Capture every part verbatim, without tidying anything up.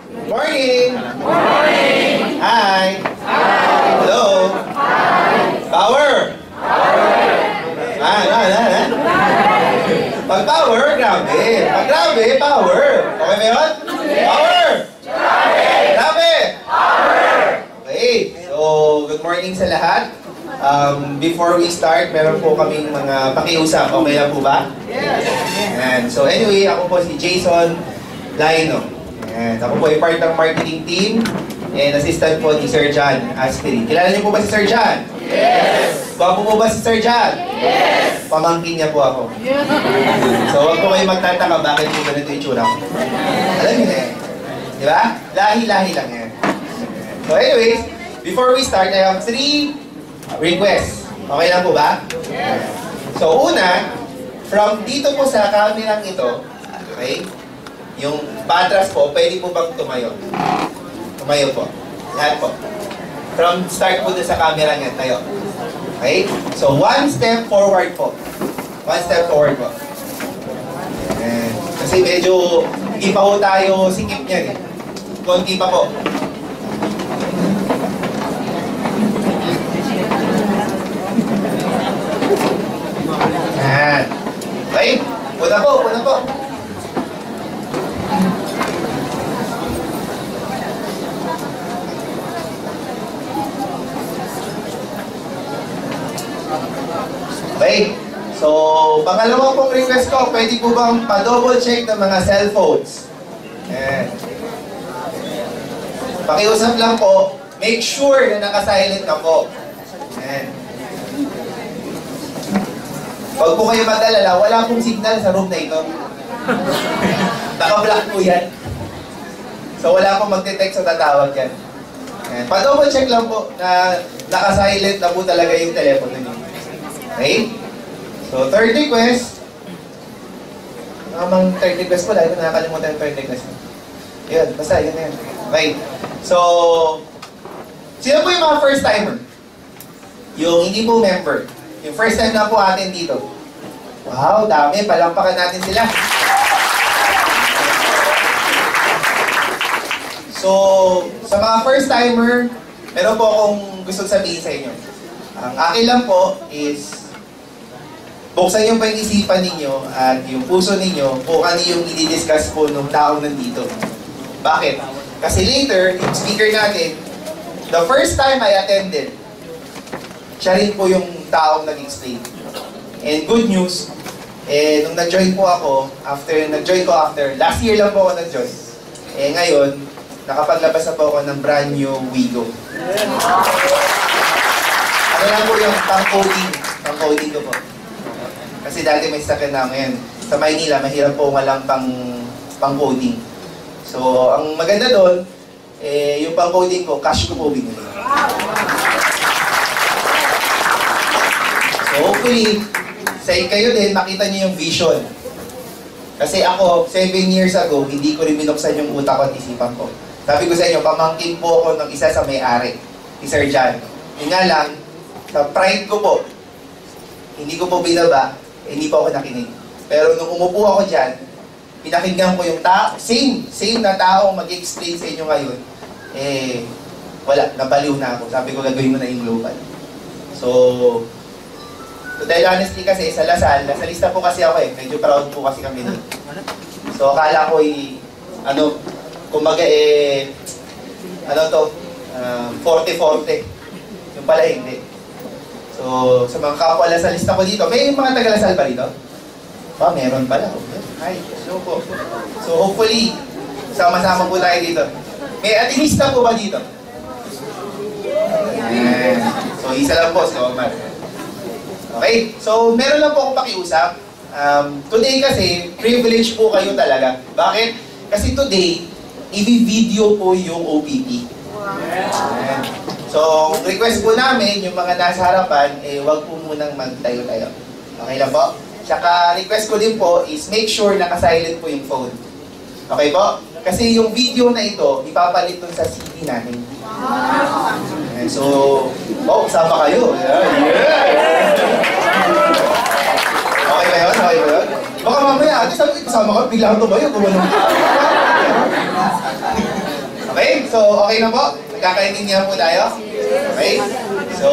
Morning! Morning! Hi! Hi! Hello! Hi! Power! Power! Ah, ah, ah, ah. Pag power, grabe. Pag grabe, power. Okay ba yun? Power! Grabe! Grabe! Power! Okay, so good morning sa lahat. Um, before we start, meron po kaming mga pakiusap. Okay lang po ba? Yes! And so anyway, ako po si Jason Laino. And ako po ay part ng marketing team and assistant po ni Sir John Aspirin. Kilala niyo po ba si Sir John? Yes! Gwapo po ba si Sir John? Yes! Pamangkin niya po ako. Yes! So huwag po kayo magtataka bakit po ganito yung itsura ko. Alam niyo na yan. Di ba? Lahi-lahi lang yan. So anyways, before we start, I have three requests. Okay lang po ba? Yes! So una, from dito po sa camera ito, okay? Yung patras po, pwede po bang tumayo? Tumayo po. Lahat po. From start po sa camera niya, tayo. Okay? So, one step forward po. One step forward po. Ayan. Kasi medyo, hindi pa po tayo sikip niyan eh. Konti pa po. Ayan. Okay? Puna po, puna po. Okay, so pangalawang pong request ko, pwede po bang pa-double check ng mga cellphones? Ayan. Pakiusap lang po, make sure na naka-silent na po. Ayan. Huwag po kayo mag-alala, wala pong signal sa room na ito. Naka-block po yan. So wala pong magte-text o tatawag yan. Ayan. Pa-double check lang po na naka-silent na po talaga yung telepono niyo. Okay? So, third request. Namang third request po, lagi ko nakakalimutan yung third request. Yun, basta, yun na yun. Okay. So, sino po yung mga first timer? Yung hindi po member. Yung first time na po atin dito. Wow, dami. Palampakan natin sila. So, sa mga first timer, meron po akong gusto sabihin sa inyo. Ang akin lang po is buksan yung pag-isipan ninyo at yung puso ninyo kung ano yung i-discuss po ng taong nandito. Bakit? Kasi later, yung speaker natin, the first time I attended, siya rin po yung taong nag-explain. And good news, eh, nung nag-join po ako, after, nag-join ko after, last year lang po ako nag-join. Eh ngayon, nakapaglabas na po ako ng brand new Wigo. Ano lang po yung pang-coding, pang-coding ko po. Kasi dati may sakit na ngayon. Sa Maynila, mahirap po walang pang, pang-coding. So, ang maganda doon, eh, yung pang-coding ko, cash ko po binili. So, hopefully, sa kayo din, makita niyo yung vision. Kasi ako, seven years ago, hindi ko rin binuksan yung utak ko at isipan ko. Sabi ko sa inyo, pamangkin po ako ng isa sa may-ari, si Sir John. Yun nga lang, sa pride ko po, hindi ko po binaba, eh, hindi po ako nakinig. Pero nung umupo ako dyan, pinakinggan ko yung tao, same, same na tao mag-explain sa inyo ngayon, eh, wala, nabaliw na ako. Sabi ko, gagawin mo na yung global. So, to tell honestly kasi, sa Lasal, nasa lista po kasi ako eh, medyo proud po kasi kami doon. So, akala ko eh, ano, kumbaga eh, ano to, uh, forty forty. Yung pala hindi. So, sa mga kapwa sa lista ko dito, may mga taga-Lasal ba dito? Ba, meron pala. Hi, hello po. So, hopefully, sama-sama po tayo dito. May atinista po ba dito? Ayan. So, isa lang po, si Omar. Okay, so meron lang po akong pakiusap. Um, today kasi, privilege po kayo talaga. Bakit? Kasi today, i-video po yung O P P. Ayan. So, request po namin, yung mga nasa harapan, eh, wag po munang magtayo-tayo. Okay lang po? Tsaka, request ko din po is make sure naka-silent po yung phone. Okay po? Kasi yung video na ito, ipapalit dun sa C D natin. And so, oh, kasama kayo. Yeah, yeah. Okay ba yun? Okay ba yun? Baka mamaya, ate, sabi ko kasama ka, bigla ko tumayo. Okay? So, okay na po? Nagkakaintindihan po tayo? Okay? So,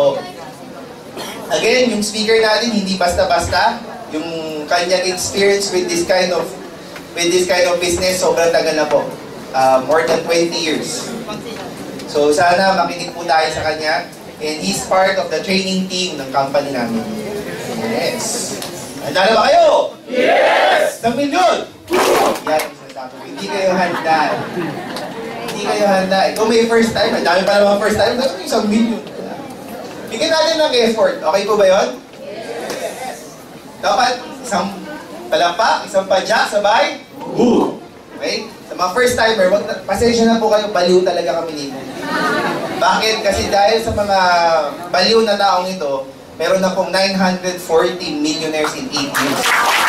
again, yung speaker natin, hindi basta-basta. Yung kanyang experience with this kind of with this kind of business, sobrang tagal na po. Uh, more than twenty years. So, sana makinig po tayo sa kanya. And he's part of the training team ng company namin. Yes! Handa na ba kayo? Yes! Isang milyon! Yan, hindi kayo handa. Hindi kayo handa. Ikaw may first time. Ang dami pa naman first time. Dapat isang milyon. Bigyan natin ng effort. Okay po ba yun? Yes! Dapat isang palakpak, isang padyak, sabay. Woo! Okay? Sa mga first timer, wag na, pasensya na po kayo, baliw talaga kami dito. Bakit? Kasi dahil sa mga baliw na taong ito, meron na pong nine hundred forty millionaires in eight years.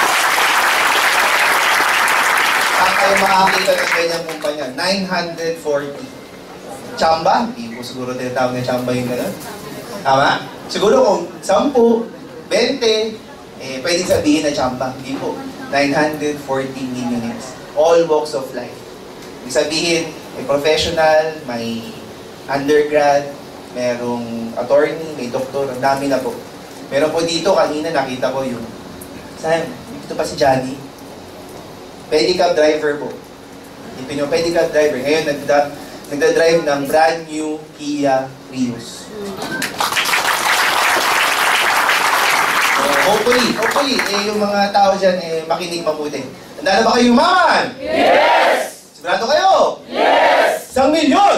Saan kayo makakita ng ganyang kumpanya? nine hundred forty. Chamba? Hindi po siguro tinatawag na chamba yung gano'n. Tama? Siguro kung ten, twenty, eh, pwedeng sabihin na chamba. Hindi po. nine hundred forty millionaires. All walks of life. Ibig sabihin, may professional, may undergrad, merong attorney, may doktor, ang dami na po. Meron po dito, kanina nakita ko yung, saan? Dito pa si Johnny. Pedicab driver po. Ipin nyo, pedicab driver. Ngayon, nagda, nagda-drive ng brand new Kia Prius. So, hopefully, hopefully, eh, yung mga tao dyan, eh, makinig mabuti. Handa na ba kayo yumaman? Yes! Sigurado kayo? Yes! Isang milyon!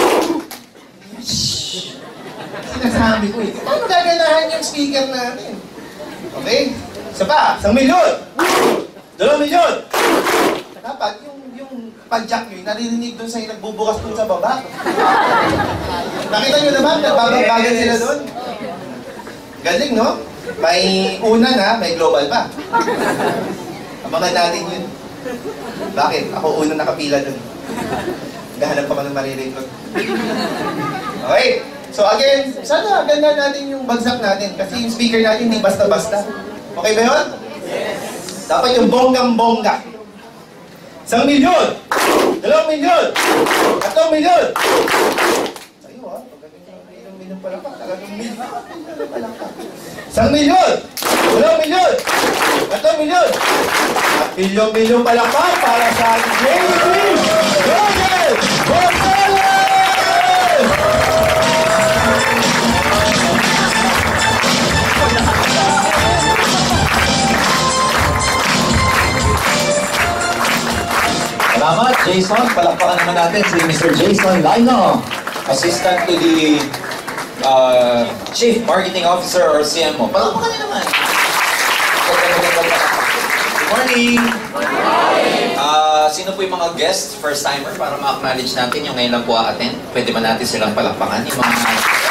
Sinasabi ko eh. Paano gaganahan yung speaker namin? Okay? Isa pa, isang milyon! Dalawang milyon! Dapat yung, yung padyak nyo, naririnig doon sa nagbubukas doon sa baba. Nakita nyo naman, nagbabagan sila doon. Galing, no? May una na, may global pa. Abangan natin yun. Bakit? Ako una nakapila doon. Gahanap pa man ng marirecord. Okay? So again, sana ganda natin yung bagsak natin kasi yung speaker natin hindi basta-basta. Okay ba yun? Yes. Dapat yung bonggang-bongga. Isang milyon! Dalawang milyon! Tatlong milyon! Sa'yo ha, pagdating ng ilang milyon pala pa, talagang milyon pala pa. Isang milyon! Dalawang milyon! Tatlong milyon! At milyon-milyon pala pa para sa J B Roger Gonzalez! Salamat, Jason. Palakpakan naman natin si Mister Jason Lino, Assistant to the uh, Chief Marketing Officer or C M O. Palakpakan niyo naman. Good morning! Good morning! Uh, sino po yung mga guests, first-timer, para ma-acknowledge natin yung ngayon lang po a-attend? Pwede ba natin silang palakpakan? Yung mga...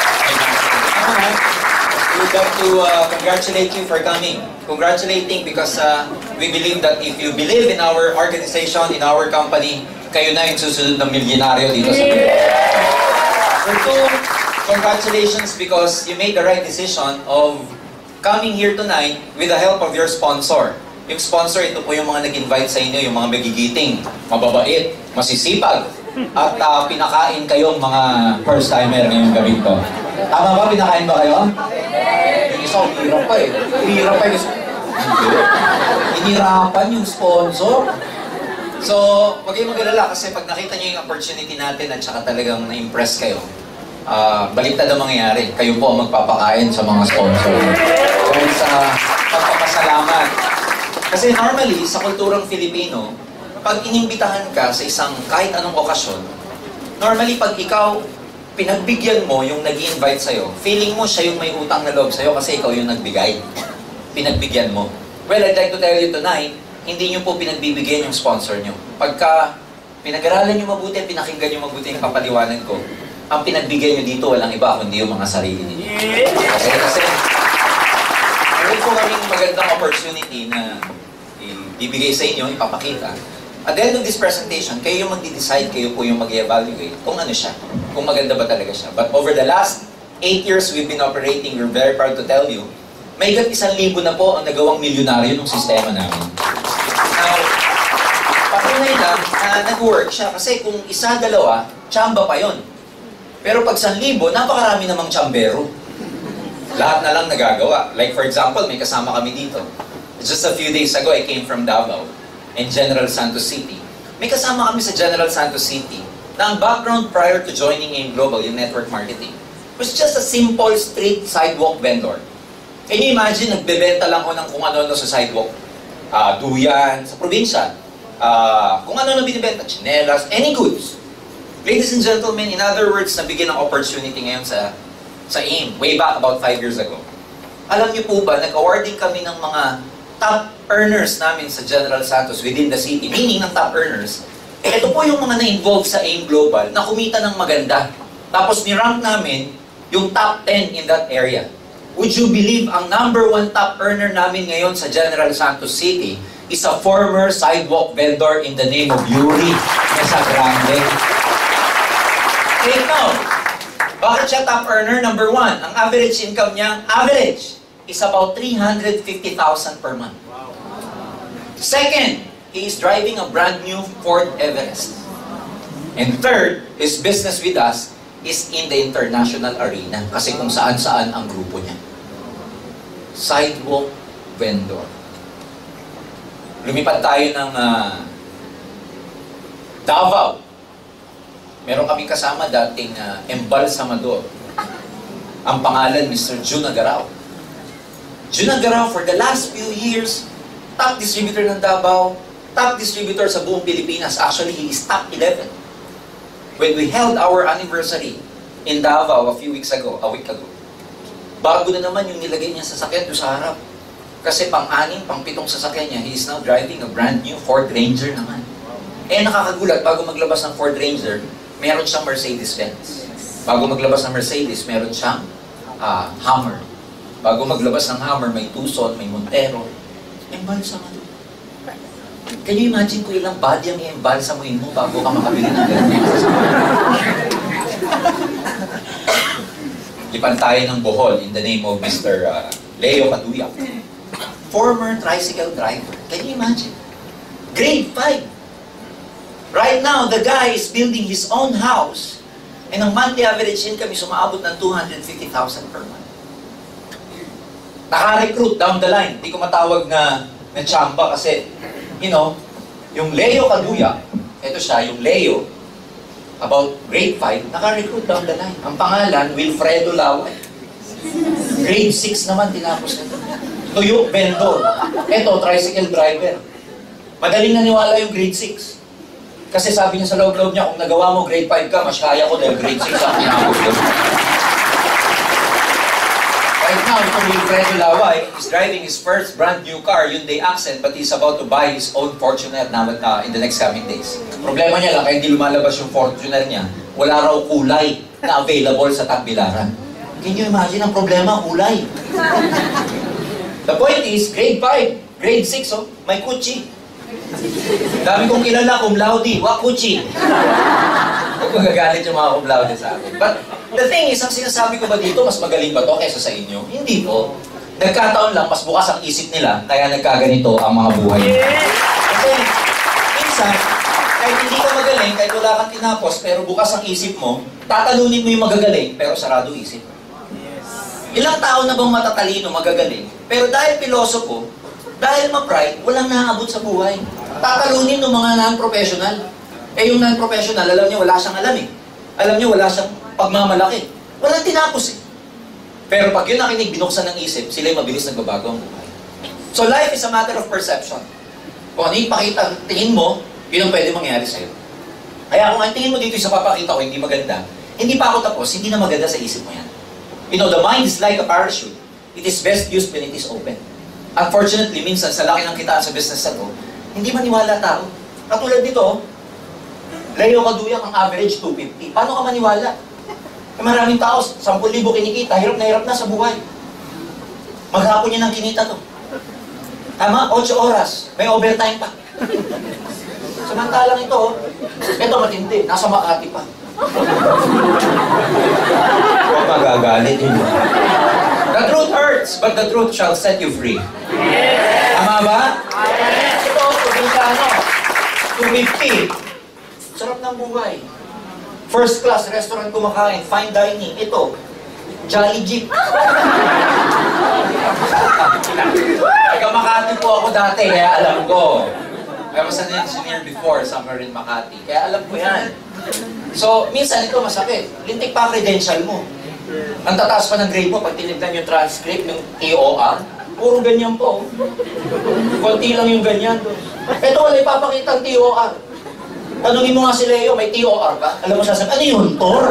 We'd like to uh, congratulate you for coming. Congratulating because uh, we believe that if you believe in our organization, in our company, kayo na yung susunod ng milyonaryo dito sa Pilipinas. For two, congratulations because you made the right decision of coming here tonight with the help of your sponsor. Yung sponsor, ito po yung mga nag-invite sa inyo, yung mga magigiting, mababait, masisipag, at uh, pinakain kayong mga first-timer ngayong gabi to. Tama ba? Pinakain ba kayo? Yung isa, hirap pa eh. Hirap pa yung isa. Hinirapan yung sponsor. So, wag kayong mag-alala kasi pag nakita nyo yung opportunity natin at saka talagang na-impress kayo, uh, baliktad ang mangyayari. Kayo po ang magpapakain sa mga sponsor. Dahil sa pagpapasalamat. Kasi normally, sa kulturang Filipino, pag inimbitahan ka sa isang kahit anong okasyon, normally pag ikaw pinagbigyan mo yung nag-i-invite sa'yo, feeling mo siya yung may utang na loob sa'yo kasi ikaw yung nagbigay. Pinagbigyan mo. Well, I'd like to tell you tonight, hindi nyo po pinagbibigyan yung sponsor nyo. Pagka pinag-aralan nyo mabuti, pinakinggan nyo mabuti yung papaliwanag ko, ang pinagbigyan nyo dito walang iba kundi yung mga sarili ninyo. Kasi, kasi meron po kaming magandang opportunity na ibigay sa inyo, ipapakita. At the end of this presentation, kayo yung magdi-decide, kayo po yung mag-evaluate kung ano siya, kung maganda ba talaga siya. But over the last eight years we've been operating, we're very proud to tell you, may higit isang libo na po ang nagawang milyonaryo ng sistema namin. Now, tunay lang na nag-work siya. Kasi kung isa, dalawa, tsamba pa yon. Pero pag san libo, napakarami namang tsambero. Lahat na lang nagagawa. Like for example, may kasama kami dito. Just a few days ago, I came from Davao in General Santos City. May kasama kami sa General Santos City na ang background prior to joining AIM Global, yung network marketing, was just a simple street sidewalk vendor. Can you imagine, nagbebenta lang ako ng kung ano-ano sa sidewalk? Uh, duyan, sa probinsya. Uh, kung ano-ano binibenta, chinelas, any goods. Ladies and gentlemen, in other words, nabigyan ng opportunity ngayon sa, sa AIM, way back about five years ago. Alam niyo po ba, nag-awarding kami ng mga top earners namin sa General Santos within the city, meaning ng top earners. Ito po yung mga na-involve sa AIM Global na kumita ng maganda. Tapos ni-rank namin yung top ten in that area. Would you believe ang number one top earner namin ngayon sa General Santos City is a former sidewalk vendor in the name of Yuri Mesagrande. Take note. Bakit siya top earner? Number one, ang average income niya, average, is about three hundred fifty thousand per month. Second, he is driving a brand new Ford Everest. And third, his business with us is in the international arena kasi kung saan-saan ang grupo niya. Sidewalk vendor. Lumipat tayo ng uh, Davao. Meron kaming kasama dating uh, embalsamador. Ang pangalan, Mister Jun Agarao. Jun Agarao, for the last few years, top distributor ng Davao, top distributor sa buong Pilipinas. Actually, he is top eleven. When we held our anniversary in Davao a few weeks ago, a week ago, bago na naman yung nilagay niya sa sasakyan doon sa harap. Kasi pang-anim, pang-pitong sasakyan niya, he is now driving a brand new Ford Ranger naman. Eh, nakakagulat, bago maglabas ng Ford Ranger, meron siyang Mercedes-Benz. Bago maglabas ng Mercedes, meron siyang uh, Hummer. Bago maglabas ng Hummer, may Tucson, may Montero. Embalsamador. Can you imagine kung ilang body ang i-embalsamuin mo bago ka makabili ng ganyan? Lipan tayo ng Bohol in the name of Mister Uh, Leo Caduya. Former tricycle driver. Can you imagine? Grade five. Right now, the guy is building his own house and ang monthly average income is umaabot ng two hundred fifty thousand per month. Naka-recruit down the line. Hindi ko matawag na na chamba kasi, you know, yung Leo Caduya, ito siya, yung Leo, about grade five, naka-recruit down the line. Ang pangalan, Wilfredo Laway. Grade six naman, tinapos na ito. Tuyo, vendor. Ito, tricycle driver. Madaling naniwala yung grade six. Kasi sabi niya sa loob-loob niya, kung nagawa mo grade five ka, mas kaya ko dahil grade six ang tinapos ko. Right now, itong Wilfredo Laway is driving his first brand new car, Hyundai Accent, but he's about to buy his own Fortuner na uh, in the next coming days. Problema niya lang, kaya hindi lumalabas yung Fortuner niya, wala raw kulay na available sa Tagbilaran. Can you imagine ang problema? Kulay. The point is, grade five, grade six, oh, may kutsi. Dami kong kilala, cum laude, wa kutsi. Huwag magagalit yung mga cum laude sa akin. But the thing is, ang sinasabi ko ba dito, mas magaling ba to kaysa sa inyo? Hindi po. Nagkataon lang, mas bukas ang isip nila, kaya nagkaganito ang mga buhay. Kasi, minsan, kahit hindi ka magaling, kahit wala kang tinapos, pero bukas ang isip mo, tatalunin mo yung magagaling, pero sarado isip. Ilang tao na bang matatalino, magagaling, pero dahil pilosopo, dahil ma-pride, walang naaabot sa buhay. Tatalunin ng mga non-professional. Eh yung non-professional, alam niyo, wala siyang alam eh. Alam niyo, wala siyang pagmamalaki. Walang tinapos eh. Pero pag yun nakinig, binuksan ng isip, sila'y mabilis nagbabago ang buhay. So life is a matter of perception. Kung ano yung pakita, tingin mo, yun ang pwede mangyari sa'yo. Kaya kung ang tingin mo dito sa papakita ko, hindi maganda, hindi pa ako tapos, hindi na maganda sa isip mo yan. You know, the mind is like a parachute. It is best used when it is open. Unfortunately, minsan sa laki ng kitaan sa business na to, hindi maniwala tao. Katulad nito, Leo Caduya, ang average two fifty. Paano ka maniwala? Eh, maraming tao, sampu libo kinikita, hirap na hirap na sa buhay. Maghapon niya ng kinita to. Tama? eight oras. May overtime pa. Samantalang ito, ito matindi, nasa Makati pa. Huwag magagalit yun. The truth hurts, but the truth shall set you free. Yes. Tama ba? Yes. Ito, probinsya ano. two fifty. Sarap ng buhay. First class restaurant kumakain, fine dining. Ito, Jolly Jeep. Taga Makati po ako dati, kaya alam ko. I was an engineer before, somewhere in Makati. Kaya alam ko yan. So, minsan ito masakit. Lintik pa ang credential mo. Ang tataas pa ng grade mo, pag tinignan yung transcript, yung T O R, puro ganyan po. Konti lang yung ganyan. Ito wala ipapakita ang T O R. Tanungin mo nga si Leo, may T O R ka? Alam mo sasabi, ano yun, Tor?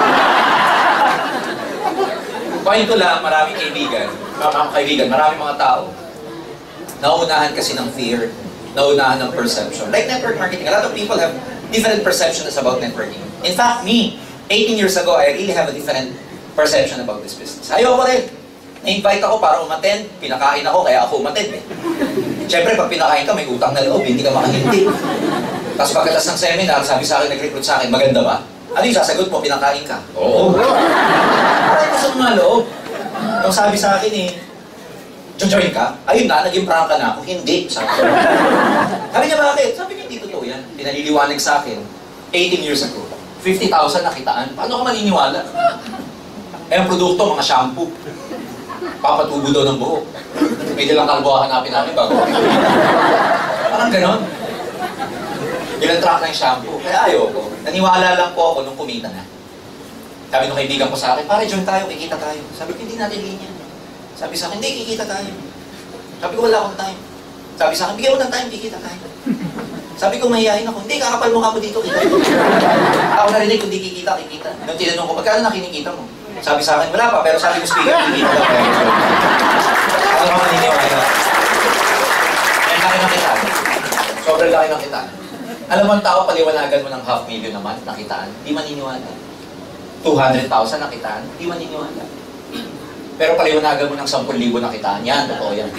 Point ko lang, maraming kaibigan, maraming kaibigan, maraming mga tao, nauunahan kasi ng fear, nauunahan ng perception. Like network marketing, a lot of people have different perceptions about networking. In fact, me, eighteen years ago, I really have a different perception about this business. Ayoko rin. Na-invite ako para umattend, pinakain ako, kaya ako umattend eh. Siyempre, pag pinakain ka, may utang na loob, hindi ka makahindi. Tapos pagkatas ng seminar, sabi sa akin, nag-recruit sa akin, maganda ba? Ano yung sasagot mo, pinakain ka? Oo. Parang ko sa mga loob. Yung sabi sa akin eh, jojoin ka? Ayun na, naging prangka na ako. Hindi, sabi ko. Sabi niya, bakit? Sabi niya, hindi totoo yan. Pinaliliwanag sa akin, eighteen years ago, fifty thousand nakitaan. Paano ka maniniwala? Eh, ang produkto, mga shampoo. Papatubo daw ng buhok. May dalang kalbo hanapin namin bago. Parang ganon. Ilang truck na yung shampoo. Kaya ayoko. Naniwala lang po ako nung kumita na. Sabi nung kaibigan ko sa akin, pare, join tayo, kikita tayo. Sabi ko, hindi natin linya. Sabi sa akin, hindi, kikita tayo. Sabi ko, wala akong time. Sabi sa akin, bigyan mo ng time, kikita tayo. Sabi ko, mahihayin ako. Hindi, kakapal mo ka mo dito, kita. Ako narinig, kung di kikita, kikita. Nung tinanong ko, magkano na kinikita mo? Sabi sa akin, wala pa, pero sabi ko, speaker, kikita daw. Ano ka maniniwala? Ang laki ng kita. Sobrang laki ng kita. Alam mo ang tao, paliwanagan mo ng half million naman, nakitaan, di maniniwala. two hundred thousand nakitaan, di maniniwala. Pero paliwanagan mo ng ten thousand nakitaan, yan, totoo yan.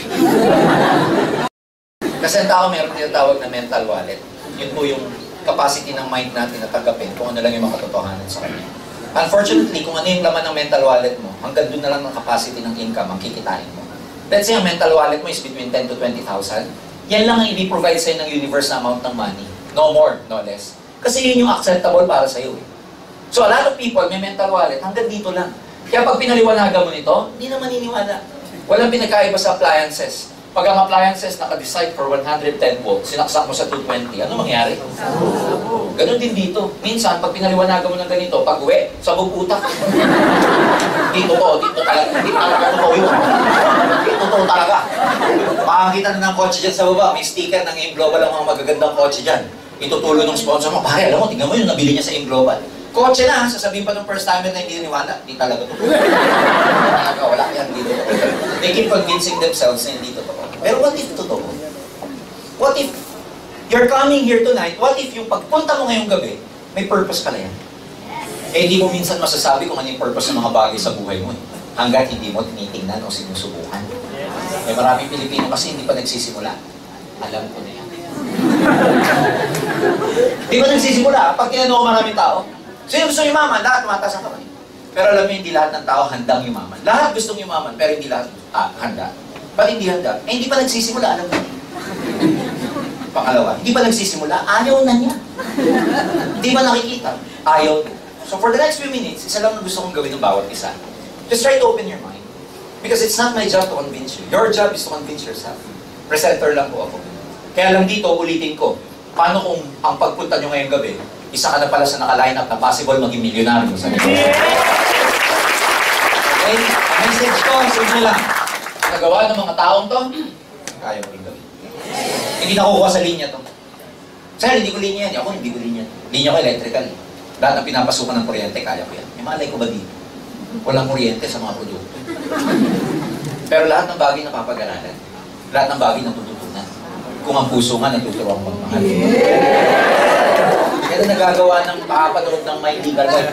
Kasi ang tao mayroon tinatawag na mental wallet. Yun po yung capacity ng mind natin na tanggapin kung ano lang yung makatotohanan sa kanya. Unfortunately, kung ano yung laman ng mental wallet mo, hanggang doon na lang ng capacity ng income ang kikitain mo. Let's say ang mental wallet mo is between ten to twenty thousand, yan lang ang i-provide sa'yo ng universe na amount ng money. No more, no less. Kasi yun yung acceptable para sa'yo eh. So a lot of people may mental wallet, hanggang dito lang. Kaya pag pinaliwanagan mo nito, hindi na maniniwala. Walang pinagkaiba sa appliances. Pag ang appliances naka-decide for one hundred ten volts, sinaksak mo sa two twenty, ano mangyari? Ganon din dito. Minsan, pag pinaliwanagan mo ng ganito, pag uwi, sabog utak. Dito po, dito talaga. Dito talaga totoo yun. Dito totoo talaga. Makakita na ng kotse dyan sa baba, may sticker ng A I M Global ang mga magagandang kotse dyan. Itutulo ng sponsor mo, pare, alam mo, tingnan mo yun, nabili niya sa A I M Global. Kotse na, sasabihin pa ng first timer na hindi naniwala, hindi talaga totoo. Talaga, wala yan, hindi totoo. They keep convincing themselves na hindi totoo. Pero what if totoo? What if you're coming here tonight, what if yung pagpunta mo ngayong gabi, may purpose pala yan? Eh, hindi mo minsan masasabi kung ano yung purpose ng mga bagay sa buhay mo. Hanggat hindi mo tinitingnan o sinusubukan. Eh, maraming Pilipino kasi hindi pa nagsisimula. Alam ko na yan. Hindi pa nagsisimula. Pag tinanong ko maraming tao, sino gusto yumaman? Lahat tumataas ang kamay. Pero alam mo, hindi lahat ng tao handang yumaman. Lahat gustong yumaman, pero hindi lahat ah, handa. Ba't hindi handa? Eh, hindi pa nagsisimula, alam mo. Pangalawa, hindi pa nagsisimula, ayaw na niya. Hindi ba nakikita? Ayaw. So for the next few minutes, isa lang na gusto kong gawin ng bawat isa. Just try to open your mind. Because it's not my job to convince you. Your job is to convince yourself. Presenter lang po ako. Kaya lang dito, ulitin ko, paano kung ang pagpunta nyo ngayong gabi, isa ka na pala sa naka-line up na possible maging milyonaryo sa nito. Okay, ang message ko, simple lang. Nagawa ng mga taong to, kaya mo rin gawin. Hindi nakukuha sa linya to. Sir, hindi ko linya yan. Ako, hindi ko linya. Linya ko electrical. Lahat ng pinapasukan ng kuryente, kaya ko yan. May malay ko ba dito? Walang kuryente sa mga produkto. Pero lahat ng bagay napapag-aralan. Lahat ng bagay natututunan. Kung ang puso nga, natuturuan magmahal. Kaya nagagawa ng pakapanood ng may legal life.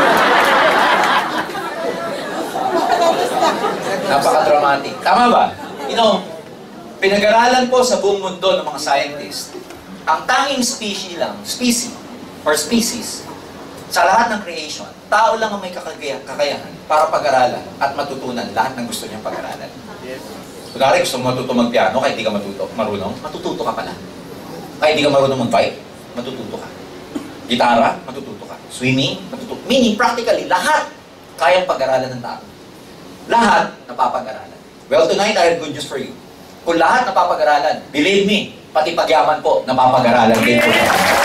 Napaka-dramatic. Tama ba? You know, pinag-aralan po sa buong mundo ng mga scientists, ang tanging species lang, species, or species, sa lahat ng creation, tao lang ang may kakagayan, kakayahan para pag-aralan at matutunan lahat ng gusto niyang pag-aralan. Kunwari, gusto mo matuto mag-piano kahit di ka matuto, marunong, matututo ka pala. Kahit di ka marunong mag-bike, matututo ka. Gitara, matututo ka. Swimming, matututo. Meaning, practically, lahat kayang pag-aralan ng tao. Lahat napapag-aralan. Well, tonight, I have good news for you. Kung lahat napapag-aralan, believe me, pati pagyaman po, napapag-aralan din po.